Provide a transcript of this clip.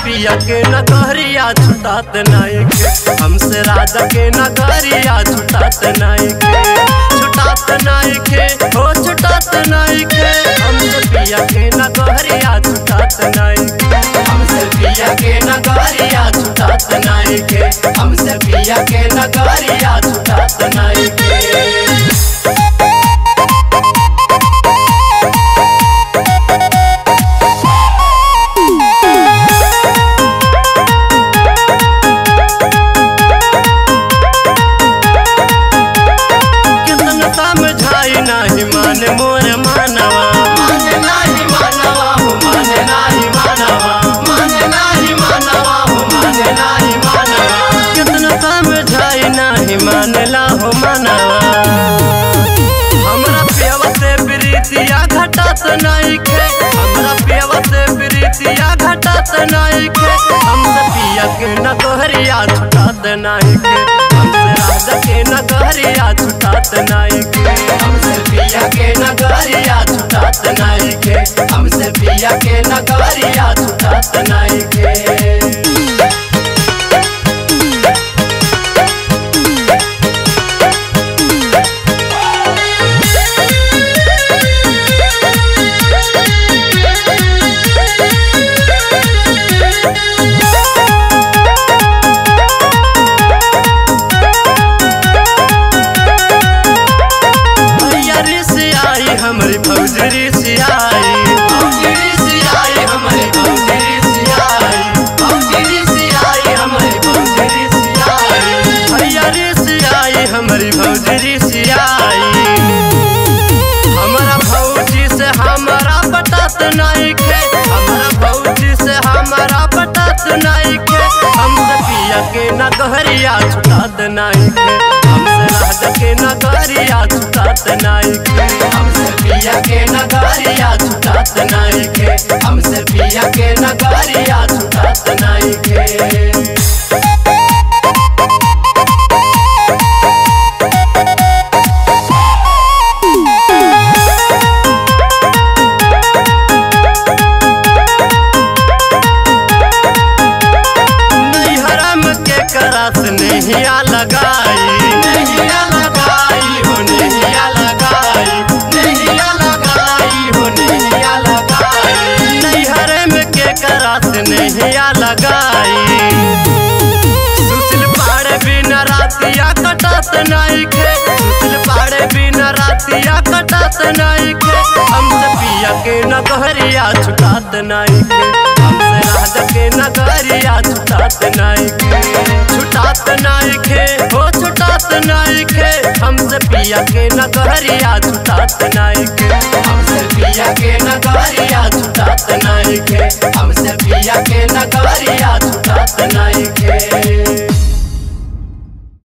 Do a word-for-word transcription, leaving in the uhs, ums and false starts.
पिया के नगरिया छुटात नहीं के, हमसे राजा के नगरिया छुटात नहीं के, छुटात नहीं के, हो छुटात नहीं के, हमसे पिया के नगरिया छुटात नहीं के, हमसे पिया के नगरिया छुटात नहीं के, हमसे पिया के नगरिया छुटात नहीं के। नहीं माने मोर मानवा, माने नहीं मानवा हो, माने नहीं मानवा, माने नहीं मानवा हो, माने नहीं मानवा, कितना समझाई नहीं मानला हो मानवा। हमरा पियवा से प्रीतिया घटत नहीं के, हमरा पियवा से प्रीतिया घटत नहीं के, हमसे पिया के नगरिया छुटात नहीं के, हमसे राजा के नगरिया छुटात नहीं के, हमसे पिया के नगरिया छुटात नहीं के, हमसे पिया के नगरिया छुटात नहीं के। हमारी भौजरी से आई, भौजरी से आई, हमारी भौजरी से आई, भौजरी से आई, हमारी भौजरी से आई, भैयारी से आई, हमारी भौजरी से आई। हमारा भौजी से हमारा पटत नहीं के, हमारा भौजी से हमारा पटत नहीं के, हमसे पिया के नगरिया छुटात नहीं के, हमसे राजा के नगरिया छुटात नहीं के, हमसे पिया के नगरिया छुटात नहीं के, हमसे पिया के नगरिया छुटात नहीं के। नैहरा में के करास नहिया लगाई, नहिया लगाई हो, नहिया लगाई, नहिया लगाई हो, नहिया लगाई, नैहरे में के करास नहिया लगाई। सुशील पाड़े बिना रातिया कटत नहीं के, सुशील पाड़े बिना रातिया कटत नहीं के, हमसे पिया के नगरिया छुटात नहीं के, हमसे राजा के नगरिया छुटात नहीं के, छुटात नहीं के, हो छुटात नहीं के, हमसे पिया के नगरिया छुटात नहीं के, हमसे पिया के नगरिया